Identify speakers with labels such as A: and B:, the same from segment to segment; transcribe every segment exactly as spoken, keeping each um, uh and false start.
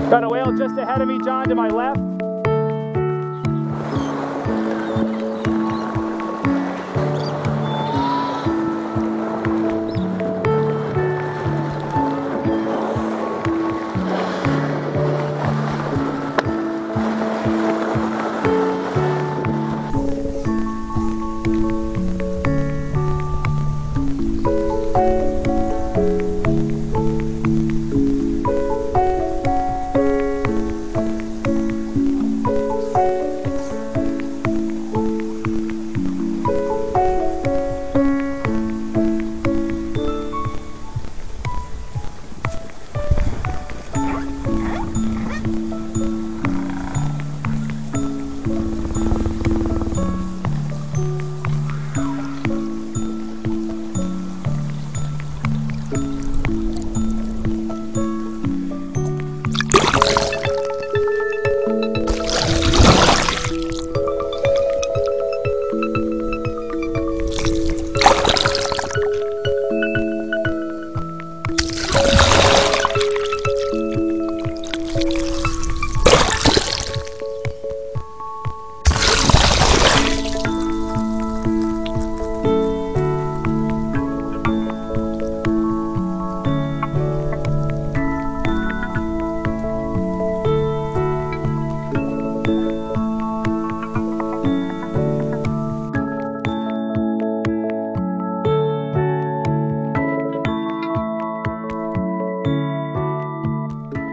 A: Got a whale just ahead of me, John, to my left.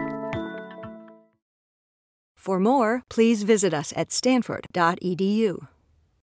B: For more, please visit us at stanford dot e d u.